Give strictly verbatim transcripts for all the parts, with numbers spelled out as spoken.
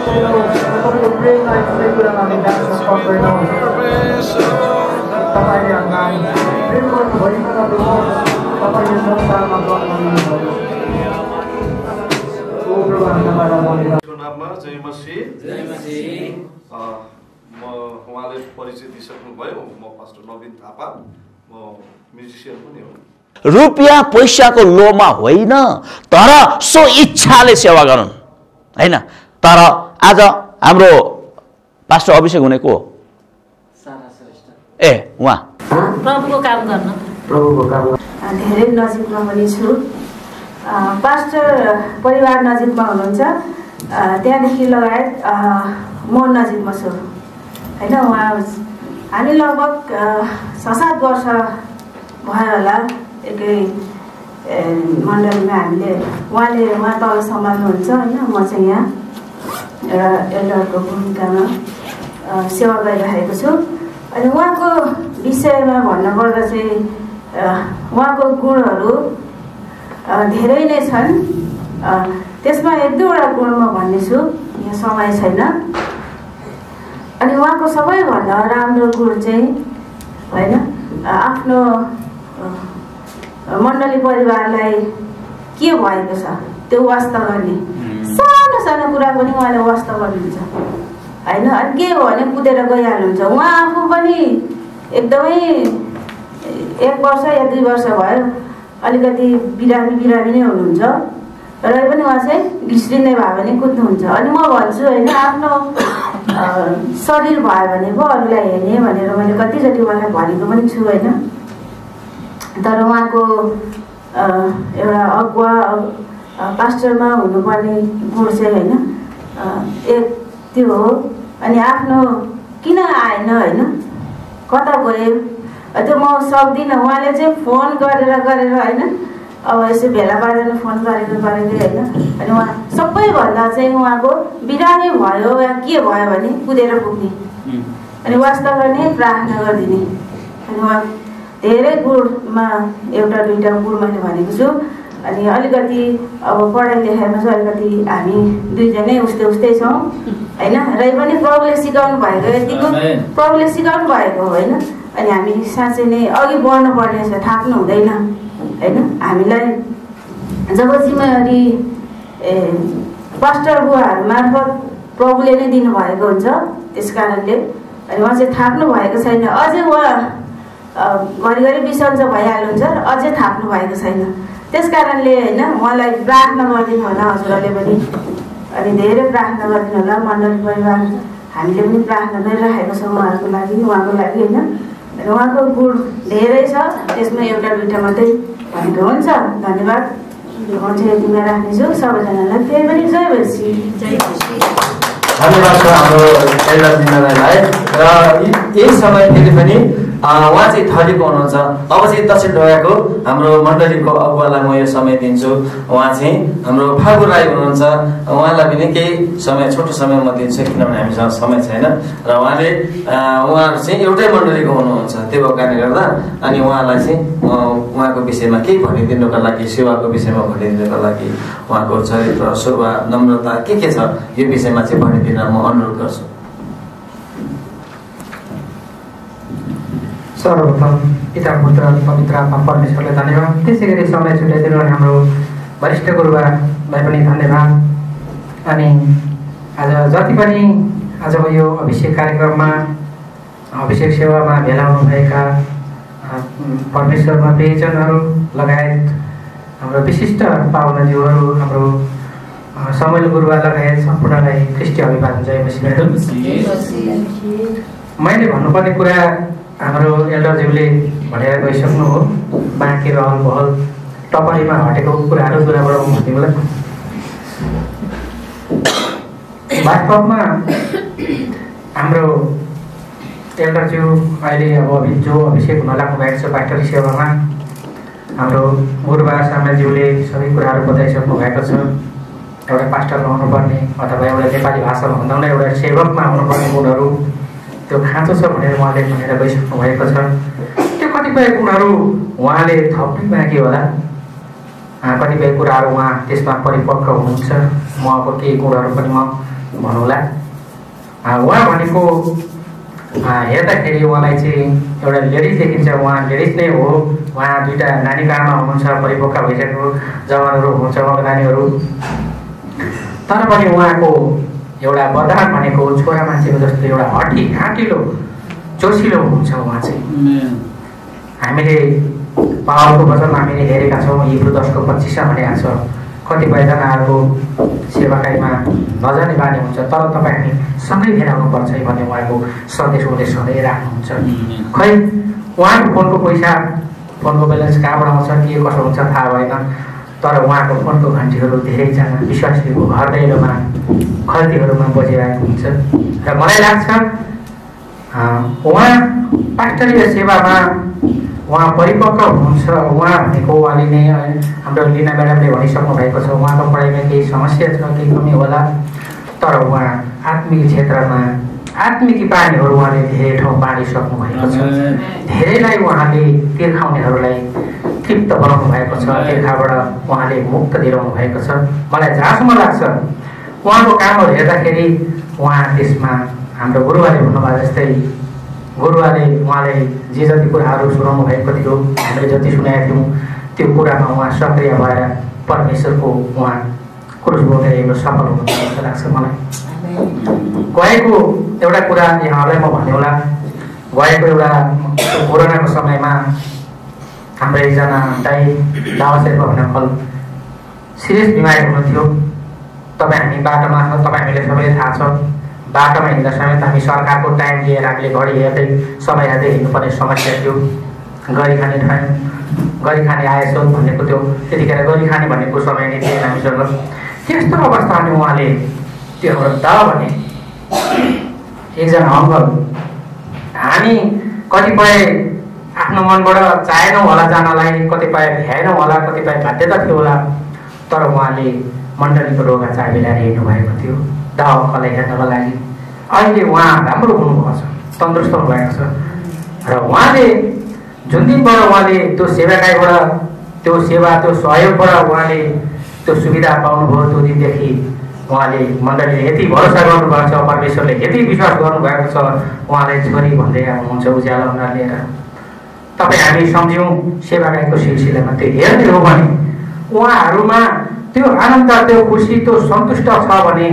तपाईँको प्रेमलाई कुनै कुरामा हामी जान्न सक्दैनौँ। तपाईँले हामीलाई प्रेम गर्नुभएको तपाईँले संसारमा गर्नुभयो। ओ प्रभु हामी तपाईँलाई धन्यवाद। नाममा जय मसीह। जय मसीह। म उहाँले परिचय दिइसक्नुभयो। म पास्टर नवीन थापा, म म्युजिसियन पनि हो। रुपियाँ पैसाको लोभमा होइन, तर सो इच्छाले सेवा गरून् हैन। तर आज हाम्रो पास्टर अभिषेक हुने को ए उहाँ प्रभुको काम गर्न प्रभुको काम धेरै नजिकमा पनि छु। पास्टर परिवार नजिकमा हुनुहुन्छ, त्यहाँदेखि लगायत म नजिकमा छु होइन। उहाँ हामी लगभग छ सात वर्ष भयो होला एकै मण्डलीमा हामीले उहाँले उहाँ तल सम्हाल्नुहुन्छ होइन। म चाहिँ यहाँ एउटा एल्डरको भूमिकामा सेवा गरिरहेको छु। अनि उहाँको विषयमा भन्नुपर्दा चाहिँ उहाँको गुणहरू धेरै नै छन्। त्यसमा एक दुईवटा गुण म भन्नेछु, यहाँ समय छैन। अनि उहाँको सबैभन्दा राम्रो गुण चाहिँ होइन आफ्नो मण्डली परिवारलाई के भएको छ त्यो वास्ता गर्ने। सानो सानो कुरा पनि उहाँले वास्ता गर्नुहुन्छ होइन। अनि के हो भने कुदेर गइहाल्नुहुन्छ। उहाँ आफू पनि एकदमै एक वर्ष या दुई वर्ष भयो अलिकति बिरामी बिरामी नै हुनुहुन्छ, र पनि उहाँ चाहिँ घिस्रिँदै भयो भने कुद्नुहुन्छ। अनि म भन्छु होइन, आफ्नो शरीर भयो भने पो अरूलाई हेर्ने भनेर मैले कतिचोटि उहाँलाई भनेको पनि छु होइन। तर उहाँको एउटा अगुवा पास्टरमा हुनुपर्ने गुण चाहिँ होइन एक त्यो हो। अनि आफ्नो किन आएन होइन, कता गयो त्यो म सक्दिनँ। उहाँले चाहिँ फोन गरेर गरेर होइन, अब यसो भेला पारेर फोन गरेको गरेकै होइन। अनि उहाँ सबैभन्दा चाहिँ उहाँको बिरामी भयो या के भयो भने कुदेर पुग्ने अनि वास्ता गर्ने, प्रार्थना गरिदिने। अनि उहाँ धेरै गुणमा एउटा दुईवटा गुण मैले भनेको छु। अनि अलिकति अब पढाइ लेखाइमा चाहिँ अलिकति हामी दुईजनै उस्तै उस्तै छौँ होइन। र पनि प्रभुले सिकाउनु भएको यतिको प्रभुले सिकाउनु भएको होइन। अनि हामी साँच्चै नै अघि बढ्नु पर्ने छ, थाक्नु हुँदैन होइन। हामीलाई जब जिम्मेवारी ए पास्टर बुवाहरू मार्फत प्रभुले नै दिनुभएको हुन्छ, त्यस कारणले अनि उहाँ चाहिँ थाक्नु भएको छैन। अझै उहाँ घरिघरि बिसन्चो भइहाल्नुहुन्छ र अझै थाक्नु भएको छैन। त्यस कारणले होइन उहाँलाई प्रार्थना गरिदिनु होला हजुरहरूले पनि। अनि धेरै प्रार्थना गरिदिनु होला मण्डली परिवार, हामीले पनि प्रार्थना गरिराखेको छौँ उहाँहरूको लागि, उहाँको लागि होइन। र उहाँको गुण धेरै छ, त्यसमा एउटा दुईवटा मात्रै भनेको हुन्छ। धन्यवाद। म चाहिँ यतिमा राख्नेछु। सबैजनालाई फेरि पनि जय मसीह। जय मसीह। धन्यवाद छ हाम्रो एल्डर दिनलाई। र यही समय फेरि पनि उहाँ चाहिँ थरीको हुनुहुन्छ। अब चाहिँ दक्षिण ढोकाको हाम्रो मण्डलीको अगुवालाई म यो समय दिन्छु। उहाँ चाहिँ हाम्रो फागु राई हुनुहुन्छ। उहाँलाई पनि केही समय छोटो समय म दिन्छु, किनभने हामीसँग समय छैन। र उहाँले उहाँहरू चाहिँ एउटै मण्डलीको हुनुहुन्छ, त्यो भएको कारणले गर्दा अनि उहाँलाई चाहिँ उहाँको विषयमा केही भनिदिनुको लागि, सेवाको विषयमा भनिदिनुको लागि, उहाँको चरित्र, स्वभाव, नम्रता के के छ यो विषयमा चाहिँ भनिदिन म अनुरोध गर्छु। सर्वप्रथम पिता पुत्र पवित्र आत्मा परमेश्वरलाई धन्यवाद। त्यसै गरी समय छुट्याइदिनु भने हाम्रो वरिष्ठ गुरुबालाई पनि धन्यवाद। अनि आज जति पनि आजको यो अभिषेक कार्यक्रममा अभिषेक सेवामा भेला हुनुभएका परमेश्वरमा प्रियजनहरू लगायत हाम्रो विशिष्ट पाहुनाज्यूहरू, हाम्रो समयल गुरुबा लगायत सम्पूर्णलाई ख्रिस्टीय अभिवादन। जय मसीह। मैले भन्नुपर्ने कुरा हाम्रो एल्डरज्यूले भनेर गइसक्नु हो। बाँकी रहल बहल टपरीमा हटेको कुराहरू कुराबाट म भन्दिउँला। वास्तवमा हाम्रो एल्डरज्यू अहिले अब जो अभिषेक हुन लाग्नु भएको छ पास्टरी सेवामा, हाम्रो गुरुबा सामाज्यूले सबै कुराहरू बताइसक्नु भएको छ। एउटा पास्टरमा हुनुपर्ने अथवा एउटा नेपाली भाषामा भन्दा पनि एउटा सेवकमा हुनुपर्ने गुणहरू त्यो खाँचो छ भनेर उहाँले भनेर गइसक्नु भएको छ। त्यो कतिपय गुणहरू उहाँले थप्नै बाँकी होला, कतिपय कुराहरू उहाँ त्यसमा परिपक्व हुनुहुन्छ। म अब केही गुणहरू पनि म भनौँला। उहाँ भनेको हेर्दाखेरि उहाँलाई चाहिँ एउटा लेडिज देखिन्छ, उहाँ लेडिज नै हो। उहाँ दुईवटा नानीको आमा हुनुहुन्छ, परिपक्व भइसकेको जवानहरू हुनुहुन्छ उहाँको नानीहरू। तर पनि उहाँको एउटा वरदान भनेको छोरा मान्छेको जस्तो एउटा हठी आँटिलो जोसिलो हुनुहुन्छ उहाँ चाहिँ। हामीले पावरको वचनमा हामीले हेरेका छौँ, हिब्रू दसको पच्चिसमा भनेको छ कतिपयजनाहरूको सेवाकाईमा नजाने बानी हुन्छ, तर तपाईँ हामी सँगै भेलाउनुपर्छ भन्ने उहाँको सन्देश उहाँले सधैँ राख्नुहुन्छ। खै उहाँको फोनको पैसा फोनको ब्यालेन्स कहाँबाट आउँछ के कसो हुन्छ थाहा भएन, तर उहाँको फोनको घन्टीहरू धेरैजना विश्वासीको घर दैलोमा खल्तीहरूमा बजिरहेको हुन्छ। र मलाई लाग्छ उहाँ पास्टरीय सेवामा उहाँ परिपक्व हुनुहुन्छ। उहाँ भनेको उहाँले नै हाम्रो लिना म्याडमले भनिसक्नु भएको छ, उहाँको पढाइमा केही समस्या छ, केही कमी होला, तर उहाँ आत्मिक क्षेत्रमा आत्मिकी पानीहरू उहाँले धेरै ठाउँ बाँडिसक्नु भएको छ। धेरैलाई उहाँले तिर्खाउनेहरूलाई तृप्त बनाउनु भएको छ, तिर्खाबाट उहाँले मुक्त दिलाउनु भएको छ। मलाई जहाँसम्म लाग्छ उहाँको कामहरू हेर्दाखेरि उहाँ त्यसमा हाम्रो गुरुबाले भन्नुभयो जस्तै गुरुबाले उहाँले जे जति कुराहरू सुनाउनु भएको थियो, हामीले जति सुनेका थियौँ त्यो कुरामा उहाँ सक्रिय भएर परमेश्वरको उहाँ क्रुस बोकेर एउटा सफल हुनु जस्तो लाग्छ मलाई। गएको एउटा कुरा यहाँहरूलाई म भन्ने होला, गएको एउटा कोरोनाको समयमा हाम्रो एकजना दाइ दावाशेर्पा भन्ने सिरियस बिमारी हुनुहुन्थ्यो। तपाईँ हामी बाटोमा तपाईँ हामीले सबैले थाहा छ, बाटोमा हिँड्दा समेत हामी सरकारको टाइम लिएर हामीले घडी हेर्दै समय हेर्दै हिँड्नुपर्ने समस्या थियो। गरी खाने ठाउँ गरी खाने आएछ भनेको त्यो त्यतिखेर गरी खाने भनेको समय नै थिएन हामीसँग। त्यस्तो अवस्थामा उहाँले त्यो दा भने एकजना अङ्कल हामी कतिपय आफ्नो मनबाट चाहेनौँ होला जानलाई, कतिपय भ्याएनौँ होला, कतिपय बाध्यता थियो होला, तर उहाँले मण्डलीको रोगा चाबी ल्याएर हिँड्नु भएको थियो दा अङ्कललाई हेर्नको लागि। अहिले उहाँ राम्रो हुनुभएको छ, तन्दुरुस्त हुनुभएको छ। र उहाँले जुन दिनबाट उहाँले त्यो सेवाकाईबाट त्यो सेवा त्यो सहयोगबाट उहाँले त्यो सुविधा पाउनुभयो, त्यो दिनदेखि उहाँले मण्डलीले यति भरोसा गर्नुभएको छ, परमेश्वरले यति विश्वास गर्नुभएको छ, उहाँलाई छोरी भन्दै आउनुहुन्छ उज्यालोमा लिएर। तपाईँ हामी सम्झ्यौँ सेवाकाईको सिलसिलामा त्यो हेर्ने हो भने उहाँहरूमा त्यो आनन्द, त्यो खुसी, त्यो सन्तुष्ट छ भने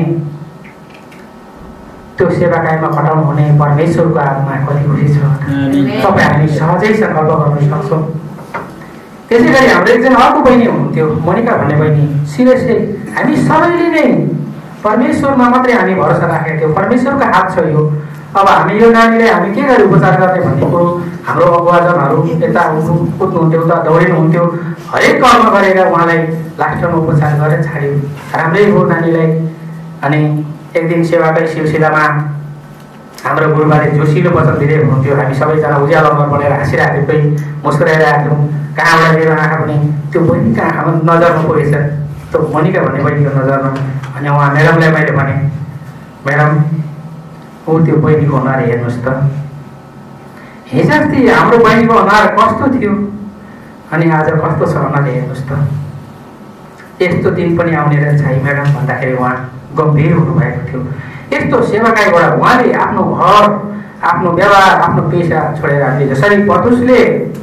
त्यो सेवाकाईमा खटाउनु हुने परमेश्वरको आत्मा कति खुसी छ तपाईँ हामी सहजै संकल्प गर्न सक्छौँ। त्यसै गरी हाम्रो एकजना अर्को बहिनी हुनुहुन्थ्यो मोनिका भन्ने बहिनी, सिरियसली हामी सबैले नै परमेश्वरमा मात्रै हामी भरोसा राखेका थियौँ, परमेश्वरको हात छ यो। अब हामी यो नानीलाई हामी के गरी उपचार गर्ने भन्ने कुरो हाम्रो अगुवाजनहरू यता कुद्नुहुन्थ्यो, उता दौडिनुहुन्थ्यो, हरेक कर्म गरेर उहाँलाई लास्टमा उपचार गरेर छाड्यो। राम्रै हो नानीलाई। अनि एक दिन सेवाकै सिलसिलामा हाम्रो गुरुबाले जोसिलो वचन दिँदै हुनुहुन्थ्यो, हामी सबैजना उज्यालोमा बनेर हाँसिरहेको थियौँ, कोही मुस्कुराइरहेको थियौँ। कहाँबाट मेरो आँखा पनि त्यो बहिनीको आँखामा नजरमा पुगेछ, त्यो मोनिका भन्ने बहिनीको नजरमा। अनि उहाँ म्याडमलाई मैले भने, म्याडम ऊ त्यो बहिनीको अनुहार हेर्नुहोस् त, हिजो अस्ति हाम्रो बहिनीको अनुहार कस्तो थियो अनि आज कस्तो छ अनुहार हेर्नुहोस् त, यस्तो दिन पनि आउने रहेछ है म्याडम भन्दाखेरि उहाँ गम्भीर हुनुभएको थियो। यस्तो सेवाकाईबाट उहाँले आफ्नो घर, आफ्नो व्यवहार, आफ्नो पेसा छोडेर हामीले जसरी पत्रुसले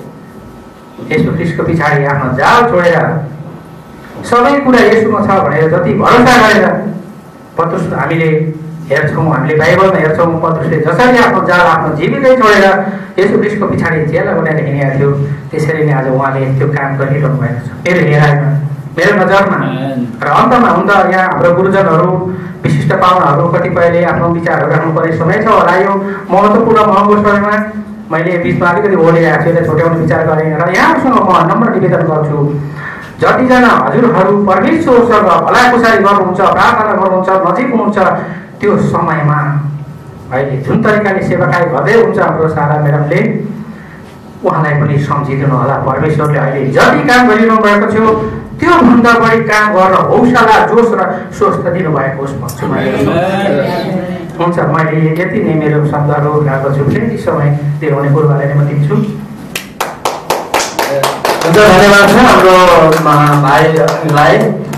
यसो ख्रीष्टको पछाडि आफ्नो जाल छोडेर सबै कुरा यसोमा छ भनेर जति भरोसा गरेर पत्रुस हामीले हेर्छौँ, हामीले बाइबलमा हेर्छौँ पत्रुसले जसरी आफ्नो जाल, आफ्नो जीविकै छोडेर यसो ख्रीष्टको पछाडि चेला बनाएर हिँडेको थियो, त्यसरी नै आज उहाँले त्यो काम गरिरहनु भएको छ मेरो हेराइमा, मेरो नजरमा। र अन्तमा हुन त यहाँ हाम्रो गुरुजनहरू, विशिष्ट पाहुनाहरू कतिपयले आफ्नो विचारहरू राख्नुपर्ने समय छ होला। यो महत्त्वपूर्ण महँगो समयमा मैले बिचमा अलिकति ओलिरहेको छु, यसलाई छुट्याउने विचार गरेँ। र यहाँसँग म नम्र निवेदन गर्छु, जतिजना हजुरहरू परमेश्वरसँग भलाकुसारी गर्नुहुन्छ, प्रार्थना गर्नुहुन्छ, नजिक हुनुहुन्छ, त्यो समयमा अहिले जुन तरिकाले सेवाकाई गर्दै हुन्छ हाम्रो सारा म्याडमले, उहाँलाई पनि सम्झिदिनु होला। परमेश्वरले अहिले जति काम गरिरहनु भएको थियो त्योभन्दा बढी काम गर्न हौसला, जोस र स्वस्थ दिनुभएको होस् भन्छु मैले। हुन्छ, मैले यति नै मेरो शब्दहरू गएको छु, फेरि समय दिनुहुने कुरोबारे नै म दिन्छु। हुन्छ, धन्यवाद छ हाम्रो भाइलाई।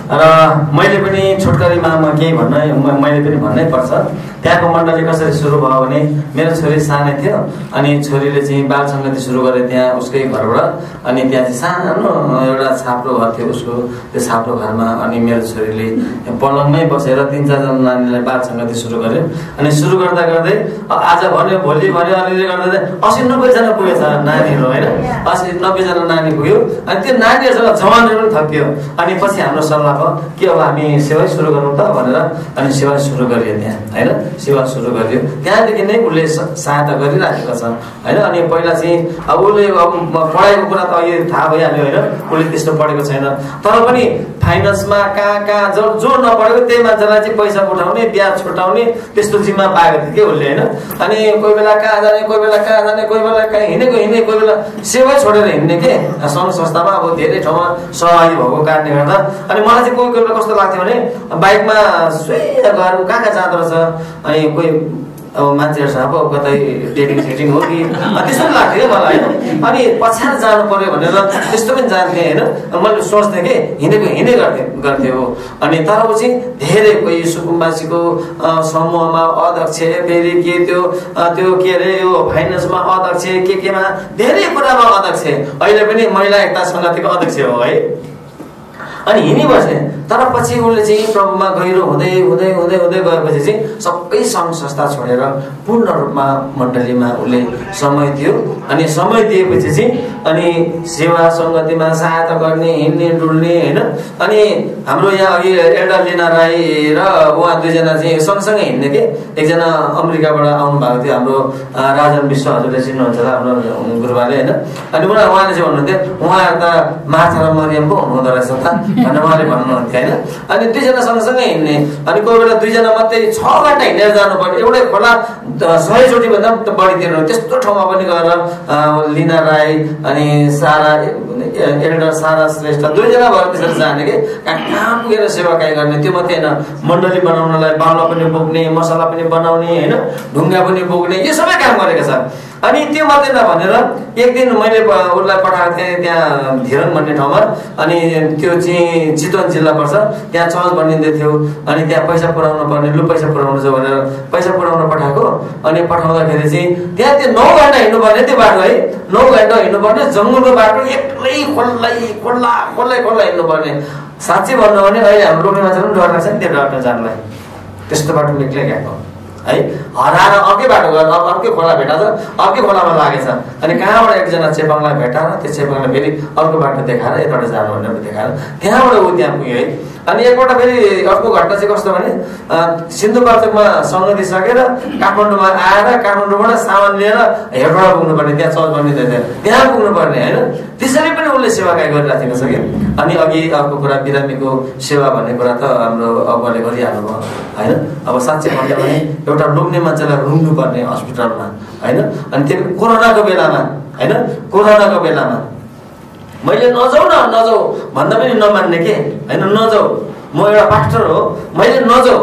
र मैले पनि छोटकरीमा म केही भन्न मैले पनि भन्नै पर्छ। त्यहाँको मण्डली कसरी सुरु भयो भने मेरो छोरी सानै थियो अनि छोरीले चाहिँ बाल सङ्गति सुरु गरे त्यहाँ उसकै घरबाट। अनि त्यहाँ चाहिँ सानो एउटा छाप्रो घर थियो उसको, त्यो छाप्रो घरमा अनि मेरो छोरीले पलङमै बसेर तिन चारजना नानीलाई बाल सङ्गति सुरु गर्यो। अनि सुरु गर्दा गर्दै आज भन्यो भोलि भन्यो अलिअलि गर्दा असी नब्बेजना पुगेछ नानीहरू होइन, असी नब्बेजना नानी पुग्यो। अनि त्यो नानीहरूसँग जवानहरू पनि थपियो। अनि पछि हाम्रो सल्लाह भयो कि अब हामी सेवा सुरु गरौँ त भनेर अनि सेवा सुरु गरियो त्यहाँ होइन, सेवा सुरु गरियो। त्यहाँदेखि नै उसले सहायता गरिराखेको छ होइन। अनि पहिला चाहिँ अब उसले अब पढाइको कुरा त अहिले थाहा भइहाल्यो होइन, उसले त्यस्तो पढेको छैन तर पनि फाइनेन्समा कहाँ कहाँ जो जो नपढेको त्यही मान्छेलाई चाहिँ पैसा उठाउने ब्याज छुटाउने त्यस्तो जिम्मा पाएको थियो कि उसले होइन। अनि कोही बेला कहाँ जाने कोही बेला कहाँ जाने कोही बेला कहाँ हिँडेको हिँड्ने कोही बेला सेवै छोडेर हिँड्ने के सङ्घ संस्थामा अब धेरै ठाउँमा सहभागी भएको कारणले गर्दा। अनि मलाई चाहिँ कोही कोही बेला कस्तो लाग्थ्यो भने बाइकमा सुई गएर कहाँ कहाँ जाँदो रहेछ अनि कोही अब मान्छेहरूसँग अब कतै डेटिङ सेटिङ हो कि त्यस्तो पनि लाग्थ्यो क्या मलाई होइन। अनि पछाडि जानु पर्यो भनेर त्यस्तो पनि जान्थेँ होइन। मैले सोच्थेँ कि हिँडेको हिँडे गर्थेँ गर्थेँ हो। अनि तर ऊ चाहिँ धेरै कोही सुकुम्बासीको समूहमा अध्यक्ष फेरि के त्यो त्यो के अरे यो फाइनेन्समा अध्यक्ष के केमा धेरै कुरामा अध्यक्ष, अहिले पनि महिला एकता सङ्गतिको अध्यक्ष हो है। अनि हिँडिबसे तर पछि उसले चाहिँ प्रभुमा गहिरो हुँदै हुँदै हुँदै हुँदै गएपछि चाहिँ सबै सङ्घ संस्था छोडेर पूर्ण रूपमा मण्डलीमा उसले समय दियो। अनि समय दिएपछि चाहिँ अनि सेवा सङ्गतिमा सहायता गर्ने हिँड्ने डुल्ने होइन। अनि हाम्रो यहाँ अघि एल्डर लिना राई र उहाँ दुईजना चाहिँ सँगसँगै हिँड्ने के, एकजना अमेरिकाबाट आउनु भएको थियो हाम्रो राजन विश्व हजुरले चिन्नुहुन्छ होला हाम्रो गुरुबाले होइन। अनि उहाँ उहाँले चाहिँ भन्नुहुन्थ्यो उहाँहरू त मार्था र मरियम पो हुनुहुँदो रहेछ त भनेर उहाँले भन्नुहुन्थ्यो होइन। अनि दुईजना सँगसँगै हिँड्ने अनि कोही बेला दुईजना मात्रै छ घन्टा हिँडेर जानुपर्ने, एउटै खोला सयचोटि भन्दा पनि बढी दिनु त्यस्तो ठाउँमा पनि गएर लिना राई अनि सारा एल्डर सारा श्रेष्ठ दुईजना भएर त्यसरी जाने कि कहाँ कहाँ पुगेर सेवाकाई गर्ने। त्यो मात्रै होइन मण्डली बनाउनलाई बाउला पनि बोक्ने मसला पनि बनाउने होइन, ढुङ्गा पनि बोक्ने यो सबै काम गरेको छ। अनि त्यो मात्रै नभनेर एक दिन मैले उसलाई पठाएको थिएँ त्यहाँ धिरङ भन्ने ठाउँमा। अनि त्यो चाहिँ चितवन जिल्ला पर्छ, त्यहाँ चर्च बनिँदै थियो। अनि त्यहाँ पैसा पुऱ्याउनु पर्ने लु पैसा पुऱ्याउनु छ भनेर पैसा पुऱ्याउन पठाएको। अनि पठाउँदाखेरि चाहिँ त्यहाँ त्यो नौ घन्टा हिँड्नुपर्ने त्यो बाटो है, नौ घन्टा हिँड्नुपर्ने जङ्गलको बाटो एक्लै खोल्लै खोल्ला खोल्लै खोल्ला हिँड्नुपर्ने। साँच्चै भन्नु भने अहिले हाम्रो लोग्ने मान्छे पनि डर लाग्छ नि त्यो बाटो जानलाई, त्यस्तो बाटो एक्लै गएको है। हराएर अर्कै बाटो गएर अब अर्कै खोला भेटाएर अर्कै खोलामा लागेछ। अनि कहाँबाट एकजना चेपाङलाई भेटाएर त्यो चेपाङलाई फेरि अर्को बाटो देखाएर यताबाट जानु भनेर देखाएर त्यहाँबाट ऊ त्यहाँ पुग्यो है। अनि एकपल्ट फेरि अर्को घटना चाहिँ कस्तो भने सिन्धुपाल्चोकमा सङ्गति सकेर काठमाडौँमा आएर काठमाडौँबाट सामान लिएर हेटौँडा पुग्नुपर्ने, त्यहाँ चर्च बनिँदै थियो त्यहाँ पुग्नुपर्ने होइन। त्यसरी पनि उसले सेवाकाई गरिराखेको छ कि। अनि अघि अर्को कुरा बिरामीको सेवा भन्ने कुरा त हाम्रो अगुवाले गरिहाल्नु भयो होइन। अब साँच्चै भन्यो भने एउटा लोग्ने मान्छेलाई रुङ्नु पर्ने हस्पिटलमा होइन। अनि त्यो कोरोनाको बेलामा होइन, कोरोनाको बेलामा मैले नजाऊ न नजाऊ भन्दा पनि नमान्ने के होइन, नजाऊ म एउटा पास्टर हो मैले नजाऊ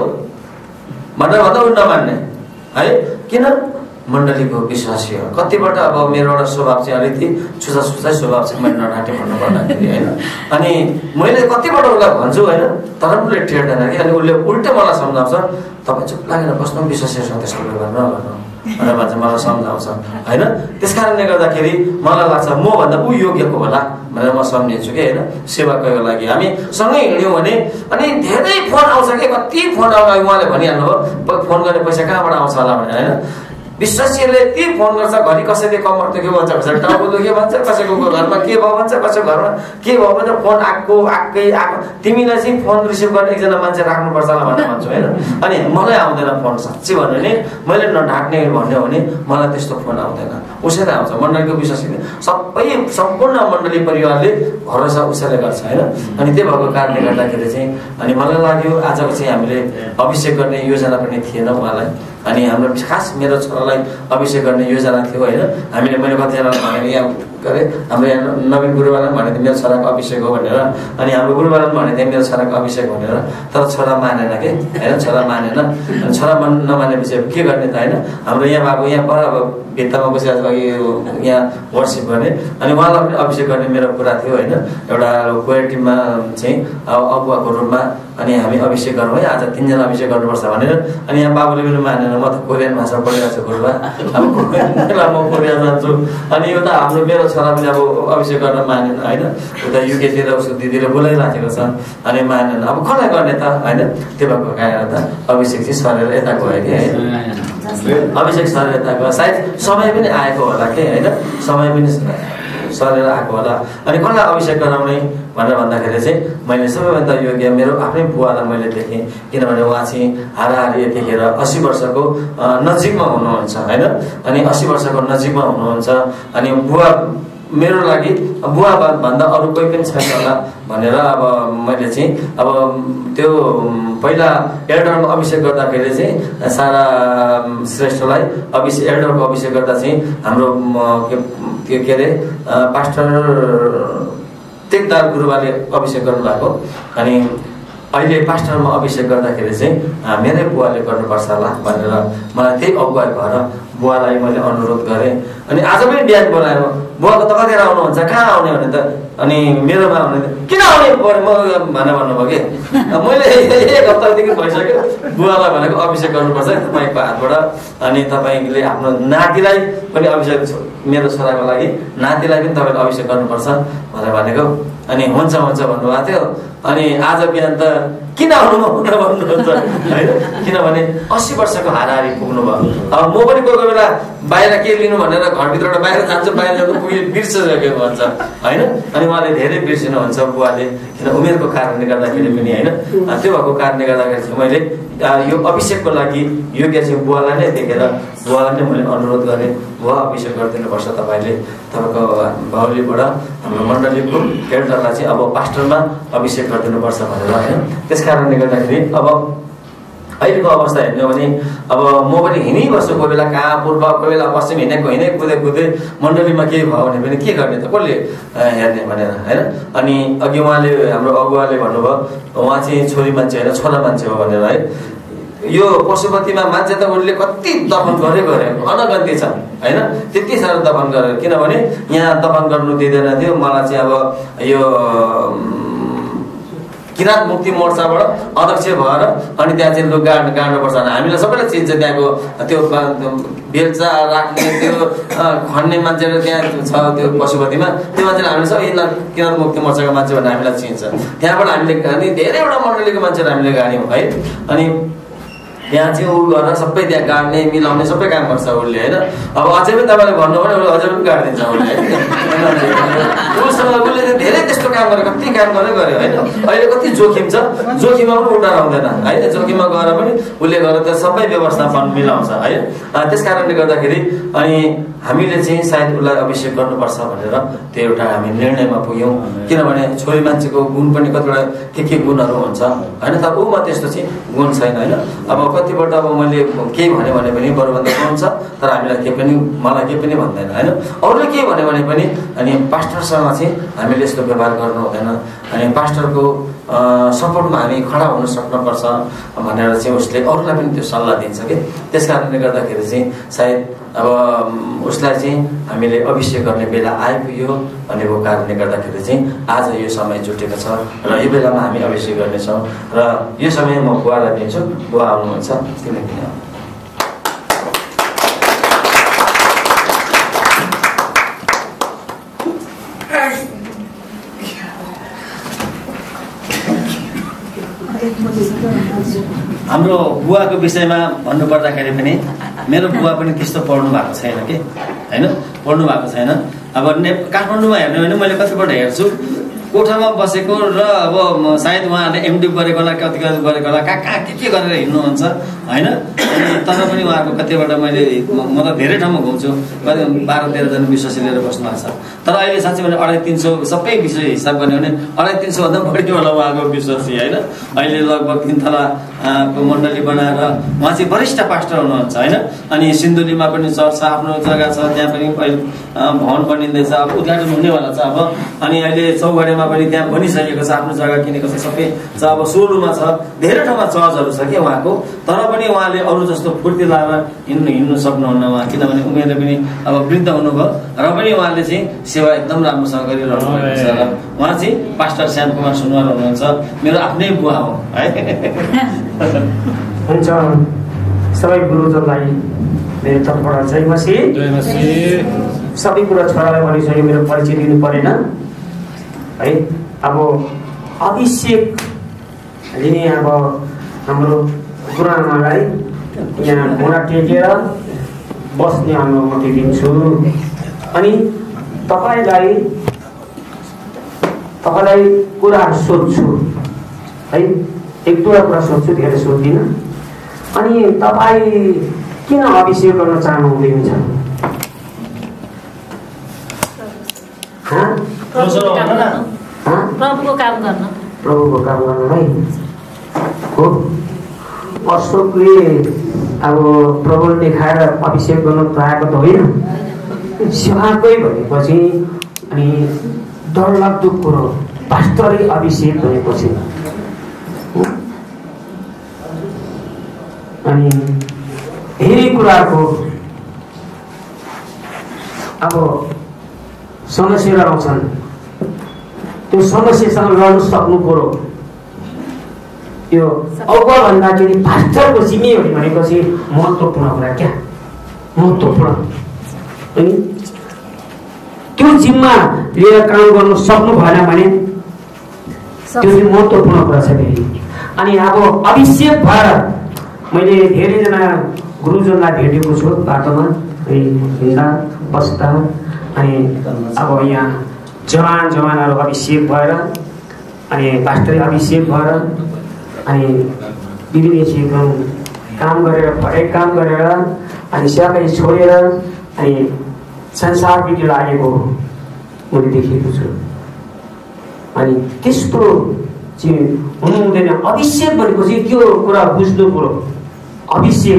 भनेर भन्दा पनि नमान्ने है। किन मण्डलीको विश्वासी हो। कतिपल्ट अब मेरो एउटा स्वभाव चाहिँ अलिकति छुचा छुचा स्वभाव चाहिँ मैले नढाँटे भन्नु पर्दाखेरि होइन। अनि मैले कतिपल्ट उसलाई भन्छु होइन तर पनि उसले टेर्दैन कि। अनि उसले उल्टै मलाई सम्झाउँछ तपाईँ चुप लागेर बस्नु विश्वासीहरूसँग त्यस्तो व्यवहार नगर्नु भनेर भन्छ, मलाई सम्झाउँछ होइन। त्यस कारणले गर्दाखेरि मलाई लाग्छ मभन्दा ऊ योग्यको होला भनेर म सम्झिन्छु कि होइन। सेवाको लागि हामी सँगै हिँड्यौँ भने अनि धेरै फोन आउँछ कि कति फोन आउँदा उहाँले भनिहाल्नु भयो फोन गर्ने पैसा कहाँबाट आउँछ होला भनेर होइन। विश्वासीहरूले यति फोन गर्छ घरि कसैले कमर दुख्यो भन्छ, कसैले टाउको दुख्यो भन्छ, कसैको घरमा के भयो भन्छ, कसैको घरमा के भयो भने फोन आएको आएकै आएको। तिमीलाई चाहिँ फोन रिसिभ गर्ने एकजना मान्छे राख्नुपर्छ होला भनेर भन्छु होइन। अनि मलाई आउँदैन फोन साँच्चै भन्यो भने मैले नढाँट्ने भन्यो भने मलाई त्यस्तो फोन आउँदैन, उसैले आउँछ। मण्डलीको विश्वासी सबै सम्पूर्ण मण्डली परिवारले भरोसा उसैले गर्छ होइन। अनि त्यो भएको कारणले गर्दाखेरि चाहिँ अनि मलाई लाग्यो आजको चाहिँ हामीले अभिषेक गर्ने योजना पनि थिएन उहाँलाई। अनि हाम्रो खास मेरो छोरालाई अभिषेक गर्ने योजना थियो होइन। हामीले मैले कतिजनालाई भनेको यहाँ गरे हाम्रो यहाँ नवीन गुरुबालाई भनेको मेरो छोराको अभिषेक हो भनेर अनि हाम्रो गुरुबालाई भनेको थियो मेरो छोराको अभिषेक भनेर तर छोरा मानेन के होइन छोरा मानेन अनि छोरा मन नमानेपछि अब के गर्ने त होइन हाम्रो यहाँ बाबु यहाँ पर अब भित्तामा बसिरहेको अघि यहाँ वर्सिप गर्ने अनि उहाँलाई पनि अभिषेक गर्ने मेरो कुरा थियो होइन एउटा कोयर टिममा चाहिँ अगुवाको रूपमा अनि हामी अभिषेक गरौँ है आज तिनजना अभिषेक गर्नुपर्छ भनेर अनि यहाँ बाबुले पनि मानेन म त कोरियन भाषा पढिरहेको छु गुरुबा अब म कोरिया जान्छु अनि यो त हाम्रो मेरो छोरा पनि अब अभिषेक गर्न मानेन होइन उता युकेतिर उसको दिदीले बोलाइराखेको छ अनि मानेन अब कसलाई गर्ने त होइन त्यो भएको कारण त अभिषेक चाहिँ सरेर यता गयो कि है अभिषेक सरेर यता गयो सायद समय पनि आएको होला कि होइन समय पनि सरेर आएको होला अनि कसलाई अभिषेक गराउने भनेर भन्दाखेरि चाहिँ मैले सबैभन्दा योग्य मेरो आफ्नै बुवालाई मैले देखेँ किनभने उहाँ चाहिँ हाराहारी यतिखेर अस्सी वर्षको नजिकमा हुनुहुन्छ होइन अनि अस्सी वर्षको नजिकमा हुनुहुन्छ अनि बुवा मेरो लागि बुवा भन्दा अरू कोही पनि छैन होला भनेर अब मैले चाहिँ अब त्यो पहिला एल्डरमा अभिषेक गर्दाखेरि चाहिँ सारा श्रेष्ठलाई अभिषेक एल्डरको अभिषेक गर्दा चाहिँ हाम्रो के के अरे पास्टर टेकदार गुरुबाले अभिषेक गर्नुभएको अनि अहिले पास्टरमा अभिषेक गर्दाखेरि चाहिँ मेरै बुवाले गर्नुपर्छ होला भनेर मलाई त्यही अगुवाई भएर बुवालाई मैले अनुरोध गरेँ अनि आज पनि बिहान बोलायो बुवाको त कतिखेर आउनुहुन्छ कहाँ आउने भने त अनि मेरोमा आउने किन आउने म भनेर भन्नुभयो कि मैले एक हप्तादेखि भइसक्यो बुवालाई भनेको अभिषेक गर्नुपर्छ तपाईँको हातबाट अनि तपाईँले आफ्नो नातिलाई पनि अभिषेक मेरो छोराको लागि नातिलाई पनि तपाईँले अभिषेक गर्नुपर्छ भनेर भनेको अनि हुन्छ हुन्छ भन्नुभएको थियो अनि आज बिहान त किन आउनु भनेर भन्नुहुन्छ होइन किनभने अस्सी वर्षको हाराहारी पुग्नुभयो अब म पनि कोही कोही बेला बाहिर के लिनु भनेर घरभित्रबाट बाहिर जान्छु बाहिर जाँदा पुगे बिर्सिसकेको भन्छ होइन अनि उहाँले धेरै बिर्सिनुहुन्छ बुवाले किन उमेरको कारणले गर्दाखेरि पनि होइन त्यो भएको कारणले गर्दाखेरि चाहिँ मैले यो अभिषेकको लागि योग्य चाहिँ बुवालाई नै देखेर बुवालाई नै मैले अनुरोध गरेँ बुवा अभिषेक गरिदिनुपर्छ तपाईँले तपाईँको बाहुलीबाट हाम्रो मण्डलीको एल्डरलाई चाहिँ अब पास्टरमा अभिषेक गरिदिनुपर्छ भनेर होइन त्यस कारणले गर्दाखेरि अब अहिलेको अवस्था हेर्ने हो भने अब म पनि हिँडिबस्छु कोही बेला कहाँ पूर्व कोही बेला पश्चिम हिँडेको हिँडे कुदे कुदे मण्डलीमा केही भयो भने पनि के गर्ने त कसले हेर्ने भनेर होइन अनि अघि उहाँले हाम्रो अगुवाले भन्नुभयो उहाँ चाहिँ छोरी मान्छे होइन छोरा मान्छे हो भनेर है यो पशुपतिमा मान्छे त उनले कति दफन गरे गरे अनगन्ती छ होइन त्यति साह्रो दफन गरे किनभने यहाँ दफन गर्नु दिँदैन थियो मलाई चाहिँ अब यो किराँत मुक्ति मोर्चाबाट अध्यक्ष भएर अनि त्यहाँ चाहिँ लु गाड्नु गाड्नुपर्छ भने हामीलाई सबैलाई चिन्छ त्यहाँको त्यो बेल्चा राख्ने त्यो खन्ने मान्छेहरू त्यहाँ छ त्यो पशुपतिमा त्यो मान्छेले हामीले सबै किराँत मुक्ति मोर्चाको मान्छे भनेर हामीलाई चिन्छ त्यहाँबाट हामीले अनि धेरैवटा मण्डलीको मान्छेहरू हामीले गाड्यौँ है अनि त्यहाँ चाहिँ ऊ गरेर सबै त्यहाँ गाड्ने मिलाउने सबै काम गर्छ उसले होइन अब अझै पनि तपाईँले भन्नु भने उसले अझै पनि गाडिदिन्छ उसले उसँग उसले चाहिँ धेरै त्यस्तो काम गरेर कति काम गरेर गऱ्यो होइन अहिले कति जोखिम छ जोखिममा पनि उठाएर आउँदैन है जोखिममा गएर पनि उसले गरेर त सबै व्यवस्थापन मिलाउँछ है त्यस कारणले गर्दाखेरि अनि हामीले चाहिँ सायद उसलाई अभिषेक गर्नुपर्छ भनेर त्यो एउटा हामी निर्णयमा पुग्यौँ किनभने छोरी मान्छेको गुण पनि कतिवटा के के गुणहरू हुन्छ होइन तर ऊमा त्यस्तो चाहिँ गुण छैन होइन अब कतिपल्ट अब मैले केही भने भने पनि बरुभन्दा कम छ तर हामीलाई केही पनि मलाई केही पनि भन्दैन होइन अरूले केही भन्यो भने पनि अनि पास्टरसँग चाहिँ हामीले यस्तो व्यवहार गर्नु हुँदैन अनि पास्टरको सपोर्टमा हामी खडा हुन सक्नुपर्छ भनेर चाहिँ उसले अरूलाई पनि त्यो सल्लाह दिन्छ कि त्यस कारणले गर्दाखेरि चाहिँ सायद अब उसलाई चाहिँ हामीले अभिषेक गर्ने बेला आइपुग्यो भनेको कारणले गर्दाखेरि चाहिँ आज यो समय जुटेको छ र यो बेलामा हामी अभिषेक गर्नेछौँ र यो समय म बुवालाई दिन्छु बुवा आउनुहुन्छ किनकि हाम्रो बुवाको विषयमा भन्नुपर्दाखेरि पनि मेरो बुवा पनि त्यस्तो पढ्नु भएको छैन कि होइन पढ्नु भएको छैन अब ने काठमाडौँमा हेर्ने भने मैले कतिपल्ट हेर्छु कोठामा बसेको र अब सायद उहाँहरूले एमडी गरेकोला कति कति गरेकोला कहाँ कहाँ के के गरेर हिँड्नुहुन्छ होइन। तर पनि उहाँहरूको कतिवटा मैले म त धेरै ठाउँमा घुम्छु, कति बाह्र तेह्रजना विश्वासी लिएर बस्नु भएको छ। तर अहिले साँच्चै भने अढाई तिन सौ सबै विषय हिसाब गर्ने भने अढाई तिन सौभन्दा बढी होला उहाँको विश्वासी होइन। अहिले लगभग तिन तलाको मण्डली बनाएर उहाँ चाहिँ वरिष्ठ पास्टर हुनुहुन्छ होइन। अनि सिन्धुलीमा पनि चर्च छ, आफ्नो जग्गा छ, त्यहाँ पनि भवन बनिँदैछ, अब उद्घाटन हुनेवाला छ अब। अनि अहिले चौगडेमा पनि त्यहाँ बनिसकेको छ, आफ्नो जग्गा किनेको छ, सबै छ। अब सोलुमा छ, धेरै ठाउँमा चर्चहरू छ कि उहाँको। तर पनि उहाँले अरू जस्तो फुर्ती लाएर हिँड्नु हिँड्नु सक्नुहुन्न उहाँ, किनभने उमेरले पनि अब वृद्ध हुनुभयो र पनि उहाँले चाहिँ सेवा एकदम राम्रोसँग गरिरहनु भएको छ। र उहाँ चाहिँ पास्टर श्याम कुमार सुनवार हुनुहुन्छ, मेरो आफ्नै बुवा हो है। हुन्छ, सबै गुरुजनलाई मेरो तर्फबाट जय मसीह। सबै कुरा छोरालाई भनिसक्यो, मेरो परिचय दिनु परेन है। अब अभिषेक लिने अब हाम्रो गुरुआमालाई यहाँ घुँडा टेकेर बस्ने अनुमति दिन्छु। अनि तपाईँलाई तपाईँलाई कुराहरू सोध्छु है, एक दुईवटा कुरा सोध्छु, धेरै सोध्दिनँ। अनि तपाईँ किन अभिषेक गर्न चाहनुहुँदैछ? प्रभुको काम गर्न प्रभुको काम गर्न है हो। अशोकले अब प्रभुले देखाएर अभिषेक गर्न चाहेको त होइन, सेवाकै भनेपछि अनि डरलाग्दो कुरो पास्टरै अभिषेक भनेपछि अनि धेरै कुराको अब समस्या आउँछन्, त्यो समस्यासँग लड्नु सक्नु पर्यो। त्यो अगुवा भन्दाखेरि पास्टरको जिम्मेवारी भनेपछि महत्त्वपूर्ण कुरा क्या, महत्त्वपूर्ण। अनि त्यो जिम्मा लिएर काम गर्नु सक्नु भएन भने त्यो चाहिँ महत्त्वपूर्ण कुरा छ फेरि। अनि अब अभिषेक भएर मैले धेरैजना गुरुजनलाई भेटेको छु बाटोमा हिँड्दा बस्दा। अनि अब यहाँ जवान जवानहरू अभिषेक भएर अनि पास्टरै अभिषेक भएर अनि विभिन्न क्षेत्रमा काम गरेर पढाइ काम गरेर अनि सेवालाई छोडेर अनि संसारपट्टि लागेको मैले देखेको छु। अनि त्यस्तो चाहिँ हुनु हुँदैन। अभिषेक भनेपछि त्यो कुरा बुझ्नु पर्यो। अभिषेक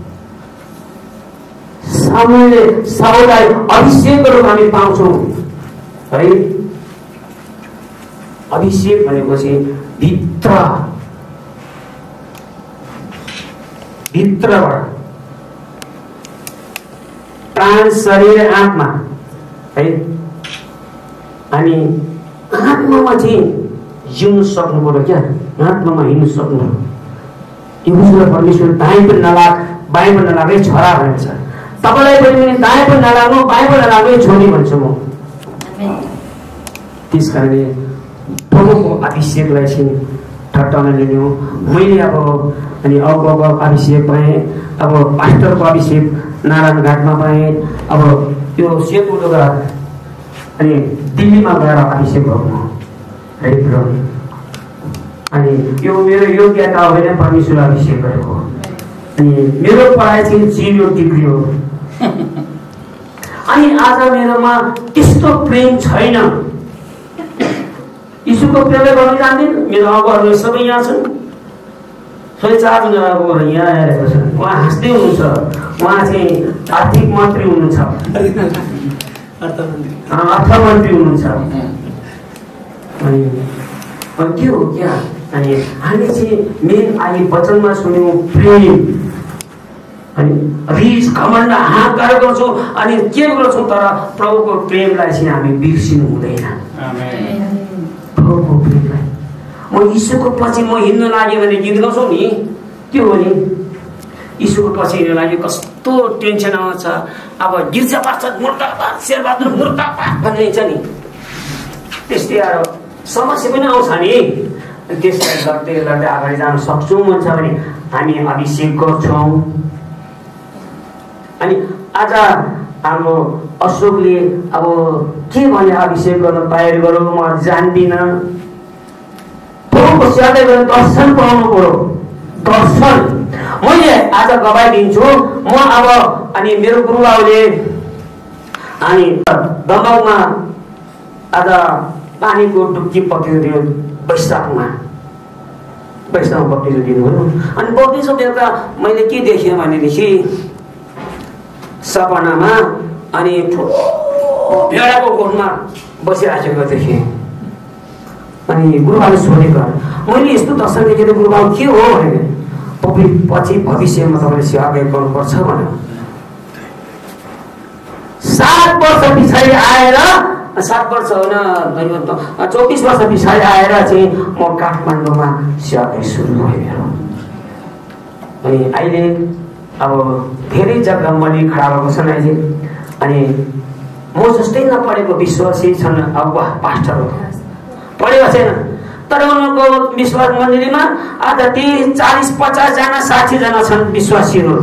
सामुएलले साउललाई अभिषेक गरेर हामी पाउँछौँ है। अभिषेक भनेपछि भित्र भित्रबाट प्राण शरीर आत्मा है। अनि आत्मामा चाहिँ जिउनु सक्नु पर्यो क्या, आत्मामा हिँड्नु सक्नु पर्यो। यो बुझ्नु परमेश्वर दायाँ पनि नलाग बायाँ पनि नलागै छोरा भनेको छ। तपाईँलाई पनि दायाँ पनि नलाग्नु बायाँ पनि नलाग्नै छोरी भन्छु म। त्यस कारणले प्रभुको अभिषेकलाई चाहिँ ठट्टामा लिने हो। मैले अब अनि अगुवाको अभिषेक पाएँ, अब पास्टरको अभिषेक नारायण घाटमा पाएँ। अब त्यो सेतो लुगा अनि दिल्लीमा गएर अभिषेक भएको है प्रभु। अनि यो मेरो योग्यता होइन, परमेश्वर अभिषेक गरेको। अनि मेरो पढाइ चाहिँ जिरो डिग्री हो। अनि आज मेरोमा त्यस्तो प्रेम छैन। यीशुको प्रेमले गर्न जान्दिनँ। मेरो अगुवाहरू सबै यहाँ छन्, सबै चारजना अगुवाहरू यहाँ आइरहेको छन्। उहाँ हाँस्दै हुनुहुन्छ, उहाँ चाहिँ आर्थिक मन्त्री हुनुहुन्छ, अर्थमन्त्री हुनुहुन्छ। अनि के हो क्या? अनि हामी चाहिँ मेन अहिले वचनमा सुन्यौँ प्रेम अनि रिस घमण्ड अहङ्कार गर्छौँ अनि के गर्छौँ, तर प्रभुको प्रेमलाई चाहिँ हामी बिर्सिनु हुँदैन। प्रभुको प्रेमलाई म यीशुको पछि म हिँड्न लाग्यो भने गीत गाउँछौ नि, त्यो हो नि। यीशुको पछि हिँड्न लाग्यो कस्तो टेन्सन आउँछ। अब गिर्जा पार्छ मुर्दाबाद, शेरबहादुर मुर्दाबाद भन्ने छ नि, त्यस्तै आएर समस्या पनि आउँछ नि। त्यसलाई लड्दै लड्दै अगाडि जान सक्छौँ भन्छ भने हामी अभिषेक गर्छौँ। अनि आज हाम्रो अशोकले अब के भने अभिषेक गर्न तयारी गरौँ म जान्दिनँ। प्रभुको सेवा गरेर दर्शन पाउनु पर्यो, दर्शन। मैले आज गवाई दिन्छु म अब अनि मेरो गुरुबाउले अनि दमकमा आज पानीको डुब्की पक्रिदियो वैशाखमा वैशाख बत्तिस दिनुभयो। अनि बत्तिसौँ बेलुका मैले के देखेँ भनेदेखि सपनामा अनि ठुलो भेडाको गोठमा बसिराखेको देखेँ। अनि गुरुबाबुले सोधेको मैले यस्तो दर्शन देखेर गुरुबाबु के हो भने पछि भविष्यमा तपाईँले सेवा गर्नुपर्छ भन्यो। सात वर्ष पछाडि आएर सात वर्ष होइन चौबिस वर्ष पछाडि आएर चाहिँ म काठमाडौँमा सेवा सुरु भयो मेरो। अनि अहिले अब धेरै जग्गा मैले खडा भएको छन् अहिले। अनि म जस्तै नपढेको विश्वासी छन् अब पास्टरहरू पढेको छैन, तर उनीहरूको विश्वास मण्डलीमा आज तीस चालिस पचासजना साठीजना छन् विश्वासीहरू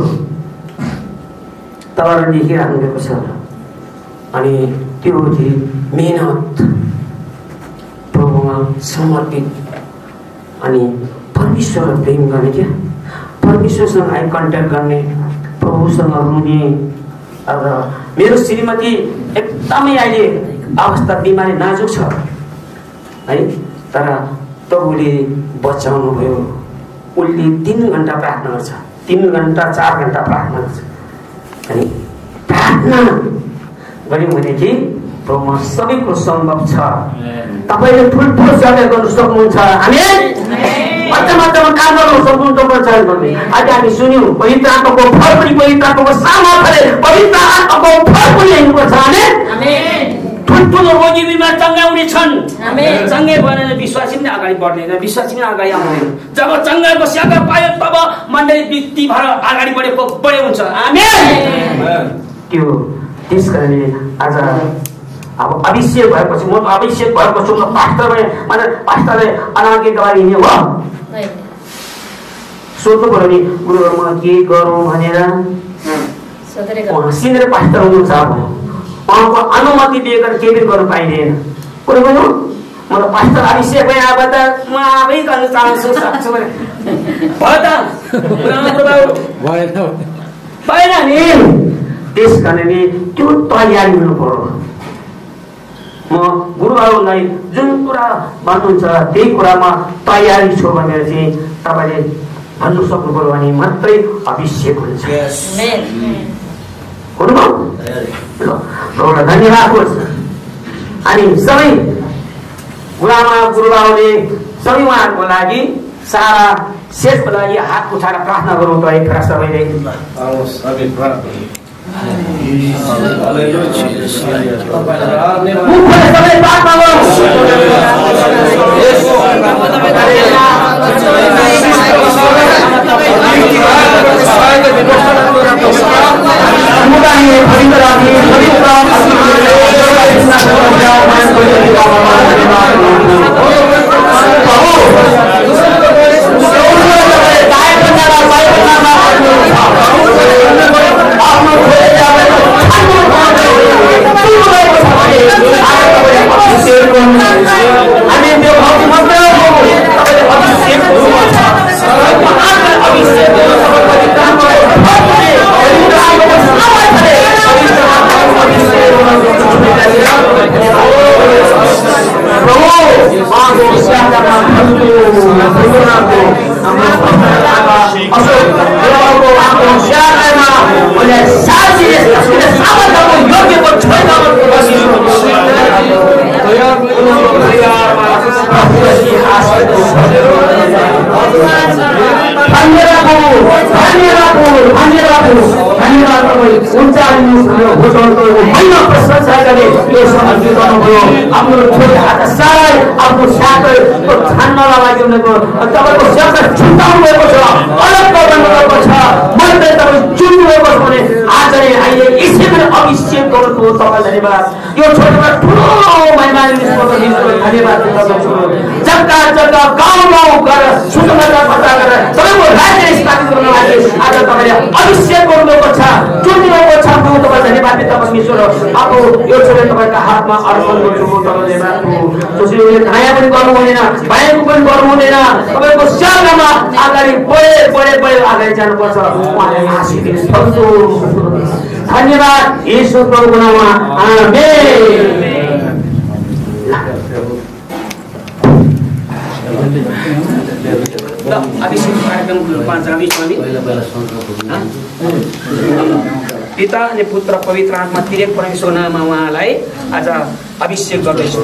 तर लेखिराख्नु भएको छ। अनि त्यो चाहिँ मेहनत प्रभुमा समर्पित अनि परमेश्वरलाई प्रेम गर्ने क्या, परमेश्वरसँग आई कन्ट्याक्ट गर्ने, प्रभुसँग रुने। अब मेरो श्रीमती एकदमै अहिले अवस्था बिमारी नाजुक छ है, तर प्रभुले बचाउनु भयो। उसले तिन घन्टा प्रार्थना गर्छ, तिन घन्टा चार घन्टा प्रार्थना गर्छ। अनि प्रार्थना गऱ्यौँ भने कि प्रभुमा सबै कुरो सम्भव छ। तपाईँले ठुल्ठुलो सेवा गर्नु सक्नुहुन्छ, हामी मध्य मध्यमा काम गर्नु सक्नुहुन्छ भन्ने आज हामी सुन्यौँ। पवित्र आत्माको फल पनि पवित्र आत्माको सामर्थ्यले पवित्र आत्माको फल पनि हेर्नुपर्छ। हामी ठुल्ठुलो रोगी बिमार चङ्गा हुनेछन्, चङ्गे भएन विश्वासी पनि अगाडि बढ्दैन, विश्वासी पनि अगाडि आउँदैन। जब चङ्गाको सेवा पायो तब मण्डली व्यक्ति भएर अगाडि बढेको बढे हुन्छ। आमेन। त्यो त्यस कारणले आज अब अभिषेक भएपछि म अभिषेक भएको छु, म पास्टर भएँ मतलब पास्टरले अनाज्ञा गरी हिँड्यो हो सोध्नु पर्यो नि गुरुहरू म के गरौँ भनेर सिनेर पास्टर हुनुहुन्छ। अब उहाँको अनुमति दिएर केही पनि गर्नु पाइँदैन। कुरो गर्नु म त पास्टर अभिषेक भएँ अब त म आफै गर्न चाहन्छु सक्छु भने भयो त भएन नि। त्यस कारणले त्यो तयारी हुनु पर्यो। म गुरुबाबुलाई जुन कुरा भन्नुहुन्छ त्यही कुरामा तयारी छु भनेर चाहिँ तपाईँले भन्नु सक्नु पर्यो भने मात्रै अभिषेक हुन्छ। प्रभुलाई धन्यवाद होस्। अनि सबै गुरुआमा गुरुबाबुले सबै उहाँहरूको लागि सारा सेटको लागि हात उठाएर प्रार्थना गरौँ त एक फेर सबैले। अभिषेक गर्नुभयो तपाईँ धन्यवाद। यो छोटोमा ठुलो महिमाले धन्यवाद दिन सक्छु। जग्गा जग्गा गाउँ गाउँ गएर सूचना प्रचार गरेर तपाईँको राज्य स्थापित गर्न लागि आज तपाईँले अभिषेक गर्नुभएको छ, चुनिनुभएको छ। म तपाईँ धन्यवाद दिन परमेश्वर। अब यो छोटो तपाईँका हातमा अर्पण गर्छु। म तपाईँले जसले नयाँ पनि गर्नु हुँदैन, भाइको पनि गर्नु हुँदैन। तपाईँको सेवामा अगाडि बढे बढे बढे अगाडि जानुपर्छ। उहाँले आशीष दिनुहोस्। धन्यवाद येशू प्रभुको नाममा आमेन। अभिषेक कार्यक्रमको रूपमा जाँदैछौँ हामी। पिता अनि पुत्र पवित्र आत्मा त्रिएक परमेश्वरको नाममा उहाँलाई आज अभिषेक गर्दैछौँ।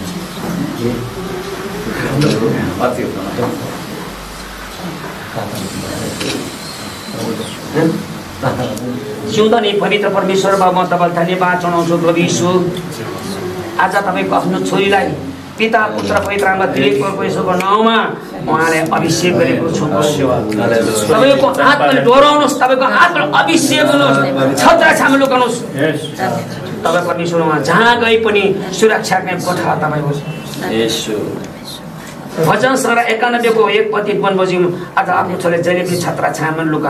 जिउँदो नि पवित्र परमेश्वर बाबु, म तपाईँलाई धन्यवाद चढाउँछु प्रभु यीशु। आज तपाईँको आफ्नो छोरीलाई पिता पुत्र पवित्र आत्मा त्रिएक परमेश्वरको नाममा उहाँले अभिषेक गरेको छु। तपाईँको हातले डोराउनुहोस्, तपाईँको हातले अभिषेक गर्नुहोस्, छत्र छामे लुकाउनुहोस्। तपाईँ परमेश्वर उहाँ जहाँ गए पनि सुरक्षाकै कोठा तपाईँको भजन सर एकानब्बेको एक पति वन बजीमा आज आफ्नो छोरी जहिले पनि छत्र छायामा लुका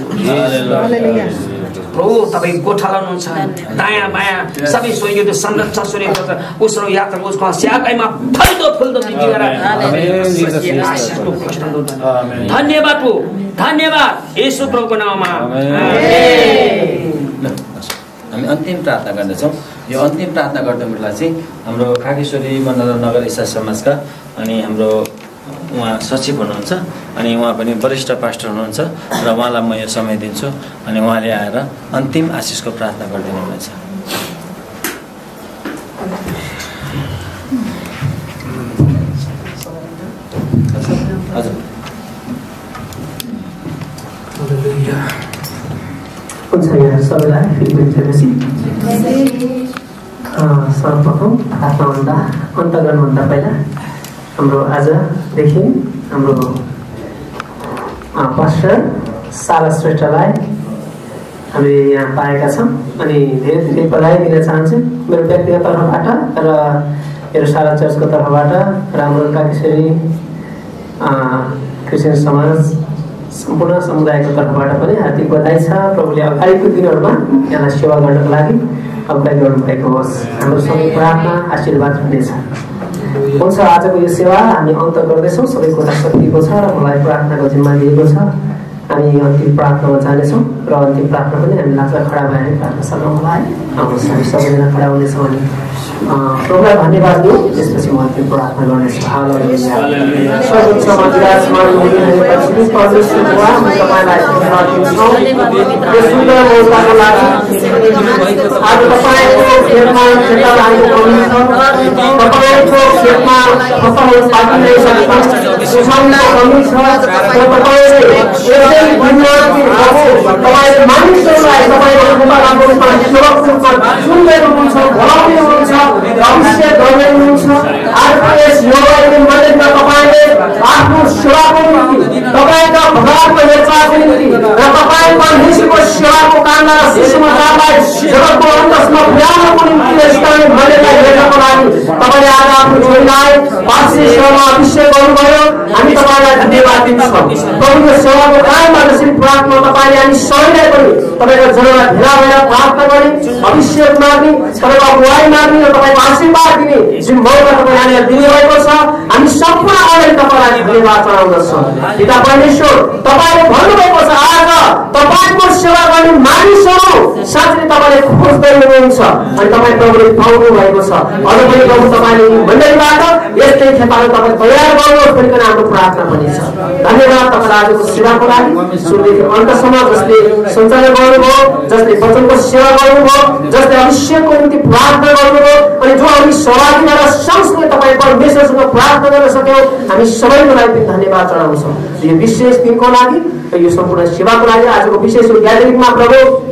प्रभु तपाईँ गोठा लाउनुहुन्छ। दायाँ बायाँ सबै सोइयो संरक्षण सूर्य उसरो यात्रा उसको स्याकैमा फल्दो फुल्दो धन्यवाद हो, धन्यवाद येशू प्रभुको नाममा। हामी अन्तिम प्रार्थना गर्दछौँ। यो अन्तिम प्रार्थना गर्दा बेला चाहिँ हाम्रो कागेश्वरी मनोरञ्जन नगर इसा समाजका अनि हाम्रो उहाँ सचिव हुनुहुन्छ अनि उहाँ पनि वरिष्ठ पास्टर हुनुहुन्छ र उहाँलाई म यो समय दिन्छु अनि उहाँले आएर अन्तिम आशिषको प्रार्थना गरिदिनु हुनेछ। हजुर हुन्छ यहाँ सबैलाई फेरि भेटेपछि सर्वप्रथम प्रार्थनाभन्दा अन्त गर्नुभन्दा पहिला हाम्रो आजदेखि हाम्रो पास्टर सारा श्रेष्ठलाई हामीले यहाँ पाएका छौँ अनि धेरै धेरै बधाई दिन चाहन्छु मेरो व्यक्तिगत तर्फबाट र मेरो सारा चर्चको तर्फबाट र हाम्रो कागेश्वरी क्रिस्चियन समाज सम्पूर्ण समुदायको तर्फबाट पनि हार्दिक बधाई छ। प्रभुले अगाडिको दिनहरूमा यहाँलाई सेवा गर्नको लागि अगुवाई गर्नुभएको होस्। हाम्रो सबै प्रार्थना आशीर्वाद हुनेछ। हुन्छ आजको यो सेवा हामी अन्त गर्दैछौँ। सबै कुरा सकिएको छ र मलाई प्रार्थनाको जिम्मा दिएको छ। हामी अन्तिम प्रार्थनामा जानेछौँ र अन्तिम प्रार्थना पनि हामी लाग्छ खडा भएर प्रार्थना सघाउनुमा है। आउनुहोस् हामी सबैजना खडा हुनेछौँ अनि प्रभुलाई धन्यवाद दिउँ। त्यसपछि म अन्तिम प्रार्थना गर्नेछु। आज तपाईँको खेतमा तपाईँको खेतमा फसल पाकिरहेछ उठाउन कमी छ तपाईँले मानिसहरूलाई तपाईँको रूपमा सुरक्षित सुन्दै हुनुहुन्छ, भलाउने हुनुहुन्छ, अभिषेक गर्दै हुनुहुन्छ। आजको यस योगको मन्दिरमा तपाईँले आफ्नो सेवाको निम्ति तपाईँका भगवानको हेरचाहको निम्ति र तपाईँको निस्को सेवाको काममा शिशुमालाई जगतको अन्तसम्म पुर्याउनको निम्ति स्थानीय मन्दिरलाई हेर्नको लागि तपाईँले आज आफ्नो छोरीलाई वार्षिक सेवामा अभिषेक गर्नुभयो। हामी तपाईँलाई धन्यवाद दिन्छौँ। प्रभुको सेवाको काममा जसरी प्रार्थना तपाईँले हामी सबैलाई पनि तपाईँको जनलाई भेला भएर प्रार्थना गर्ने, अभिषेक माग्ने, तपाईँको अगुवाई माग्ने र तपाईँको आशीर्वाद दिने जुन मौका तपाईँले हामीलाई दिनुभएको छ हामी सम्पूर्ण अगाडि तपाईँलाई धन्यवाद चढाउँदछौँ। पिता परमेश्वर तपाईँले भन्नुभएको छ आज तपाईँको सेवा गर्ने मानिसहरू साँच्चै तपाईँले खोज्दै हुनुहुन्छ अनि तपाईँ प्रभुले पाउनु भएको छ। अझ पनि प्रभु तपाईँले मण्डलीबाट यस्तै खेताहरू तपाईँ तयार गर्नुहोस् भनिकन हाम्रो प्रार्थना पनि छ। धन्यवाद तपाईँलाई आजको सेवाको लागि सुरुदेखि अन्तसम्म जसले सञ्चालन गर्नुभयो, जसले वचनको सेवा गर्नुभयो, जसले अभिषेकको निम्ति प्रार्थना गर्नुभयो अनि जो हामी सहभागी भएर सँगसँगै तपाईँ परमेश्वरसँग प्रार्थना गर्न सक्यौँ हामी सबैको लागि पनि धन्यवाद चढाउँछौँ। यो विशेष दिनको लागि र यो सम्पूर्ण सेवाको लागि आजको विशेष ग्यादरिङमा प्रभु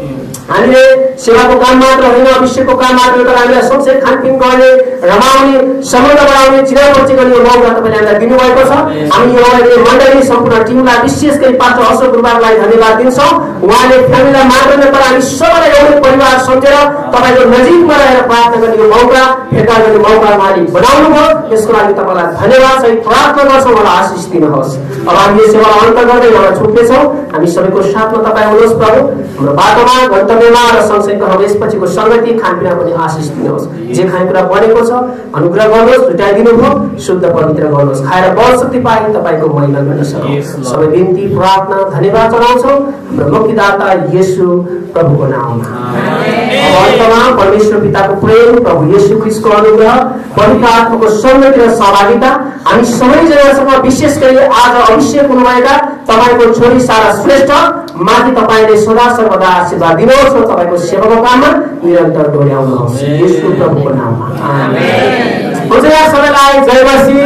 हामीले सेवाको काम मात्र होइन, अभिषेकको काम मात्र तर हामीलाई सँगसँगै खानपिन गर्ने, रमाउने, सम्बन्ध बढाउने, चिनापरिचय गर्ने मौका तपाईँले हामीलाई दिनुभएको छ। हामी यो मण्डली सम्पूर्ण टिमलाई विशेष गरी पास्टर अशोक गुरुबालाई धन्यवाद दिन्छौँ। उहाँले फ्यामिलीलाई मात्र नभएर हामी सबैलाई एउटै परिवार सम्झेर तपाईँको नजिकमा रहेर प्रार्थना गर्ने यो मौका, भेटघाट गर्ने मौका उहाँले बनाउनु भयो। त्यसको लागि तपाईँलाई धन्यवाद सहित प्रार्थना गर्छौँ, उहाँलाई आशिष दिनुहोस्। अब हामी यो सेवालाई अन्त गर्दै उहाँलाई छुट्नेछौँ। हामी सबैको साथमा तपाईँ हुनुहोस् प्रभु, हाम्रो बाटोमा गन्तव्यमा र सँगसँगै हाम्रो यसपछिको सङ्गति खानपिना पनि आशिष दिनुहोस्। जे खानेकुरा बनेको छ अनुग्रह गर्नुहोस्, छुट्याइदिनु भयो, शुद्ध पवित्र गर्नुहोस्, खाएर बल शक्ति पाए तपाईँको महिमा गर्न सकौँ। सबै बिन्ती प्रार्थना धन्यवाद चढाउँछौँ हाम्रो मुक्तिदाता येशू प्रभुको नाममा। अन्तमा परमेश्वर पिताको प्रेम, प्रभु येशू ख्रीष्टको अनुग्रह, पवित्र आत्माको सङ्गति र सहभागिता हामी सबैजनासँग विशेष गरी आज अभिषेक हुनुभएका तपाईँको छोरी सारा श्रेष्ठ माथि तपाईँले सदा सर्वदा आशीर्वाद दिनुहोस् र तपाईँको सेवाको काममा निरन्तर डोर्याउनुहोस् येशू प्रभुको नाममा। आमेन। हुन्छ सबैलाई जय मसीह।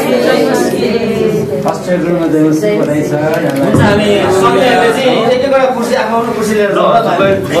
पास्टर गुरुमा जय मसीह। हामी सबैले चाहिँ एक एकवटा कुर्सी आफ्नो आफ्नो कुर्सी लिएर